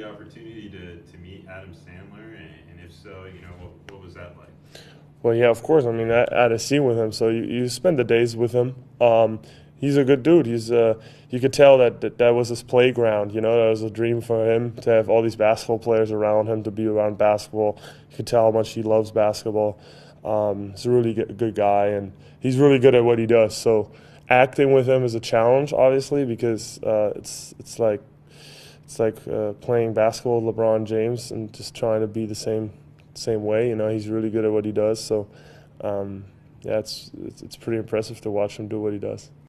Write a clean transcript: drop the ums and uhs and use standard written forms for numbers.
the opportunity to meet Adam Sandler, and if so, what was that like? Well, yeah, of course. I mean, I had a scene with him, so you spend the days with him. He's a good dude. You could tell that was his playground. That was a dream for him to have all these basketball players around him, to be around basketball. You could tell how much he loves basketball. He's a really good guy, and he's really good at what he does. So acting with him is a challenge, obviously, because it's like playing basketball with LeBron James and just trying to be the same way. He's really good at what he does. So yeah, it's pretty impressive to watch him do what he does.